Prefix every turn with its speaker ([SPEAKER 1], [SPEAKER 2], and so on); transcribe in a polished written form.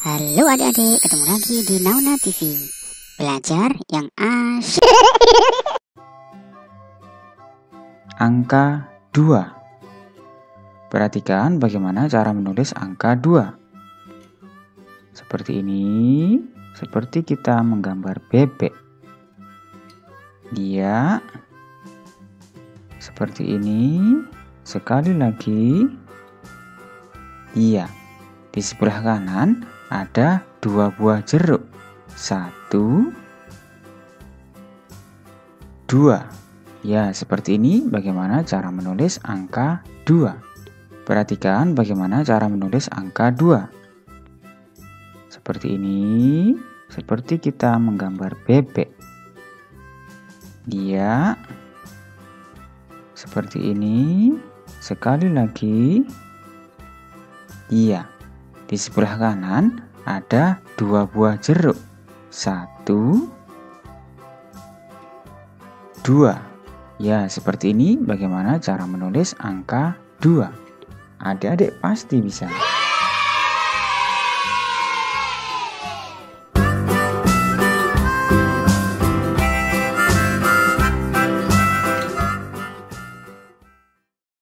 [SPEAKER 1] Halo adik-adik, ketemu lagi di Nauna TV. Belajar yang asyik.
[SPEAKER 2] Angka 2. Perhatikan bagaimana cara menulis angka 2. Seperti ini, seperti kita menggambar bebek. Dia seperti ini, sekali lagi. Iya, di sebelah kanan ada 2 buah jeruk. 1, 2. Ya, seperti ini bagaimana cara menulis angka 2. Perhatikan bagaimana cara menulis angka 2. Seperti ini, seperti kita menggambar bebek. Dia seperti ini, sekali lagi. Iya, di sebelah kanan ada 2 buah jeruk. 1, 2. Ya, seperti ini bagaimana cara menulis angka 2. Adik-adik pasti bisa.